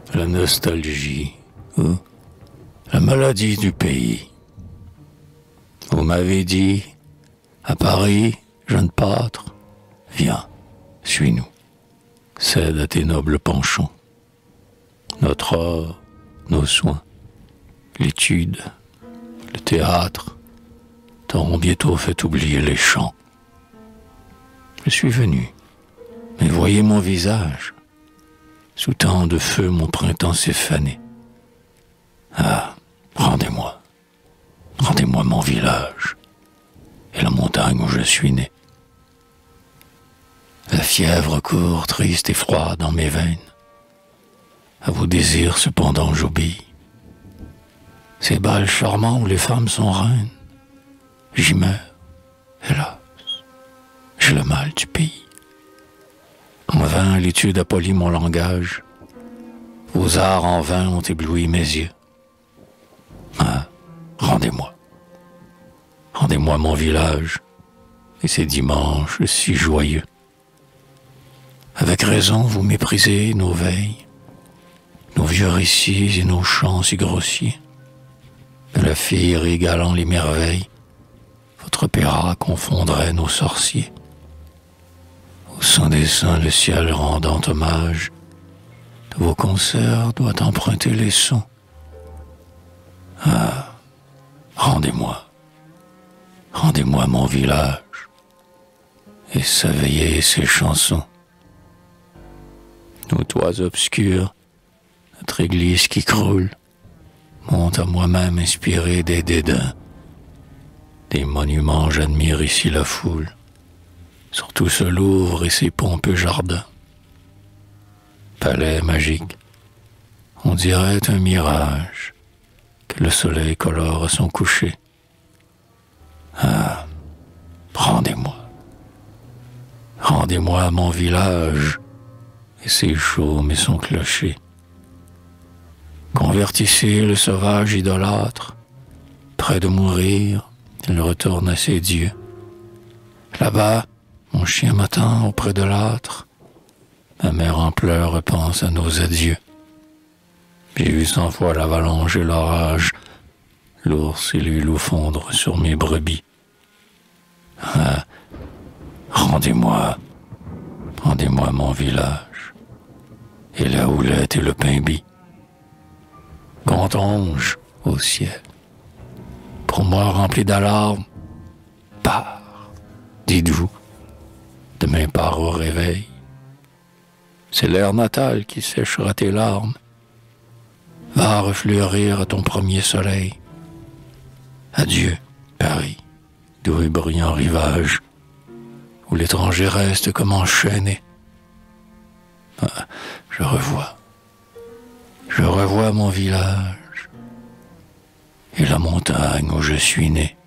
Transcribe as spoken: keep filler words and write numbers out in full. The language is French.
la nostalgie, ou la maladie du pays. Vous m'avez dit, à Paris, jeune pâtre, viens, suis-nous, cède à tes nobles penchants. Notre or, nos soins, l'étude, le théâtre, t'auront bientôt fait oublier les chants. Je suis venu, mais voyez mon visage, sous tant de feu mon printemps s'est fané. Ah, rendez-moi, rendez-moi mon village et la montagne où je suis né. La fièvre court triste et froide dans mes veines. À vos désirs cependant j'obéis. Ces bals charmants où les femmes sont reines, j'y meurs, hélas, j'ai le mal du pays. En vain l'étude a poli mon langage, vos arts en vain ont ébloui mes yeux. Ah, rendez-moi, rendez-moi mon village et ces dimanches si joyeux. Avec raison vous méprisez nos veilles, nos vieux récits et nos chants si grossiers. De la fille régalant les merveilles, votre opéra confondrait nos sorciers. Au sein des saints, le ciel rendant hommage, de vos concerts doit emprunter les sons. Ah, rendez-moi, rendez-moi mon village, et s'éveiller ses chansons. Nos toits obscurs, notre église qui croule, monte à moi-même inspiré des dédains. Des monuments j'admire ici la foule, surtout ce Louvre et ses pompeux jardins. Palais magique, on dirait un mirage que le soleil colore à son coucher. Ah, rendez-moi, rendez-moi mon village et ses chaumes et son clocher. Convertissez le sauvage idolâtre, près de mourir, il retourne à ses dieux. Là-bas, mon chien m'attend auprès de l'âtre, ma mère en pleurs repense à nos adieux. J'ai vu cent fois l'avalanche et l'orage, l'ours et les loups fondre sur mes brebis. Ah, rendez-moi, rendez-moi mon village, et la houlette et le pain bis. Qu'entends-je au ciel? Pour moi rempli d'alarmes, pars, dites-vous, demain pars au réveil. C'est l'air natal qui séchera tes larmes. Va refleurir à ton premier soleil. Adieu, Paris, doux et brillant rivage, où l'étranger reste comme enchaîné. Ah, je revois, je revois mon village et la montagne où je suis né.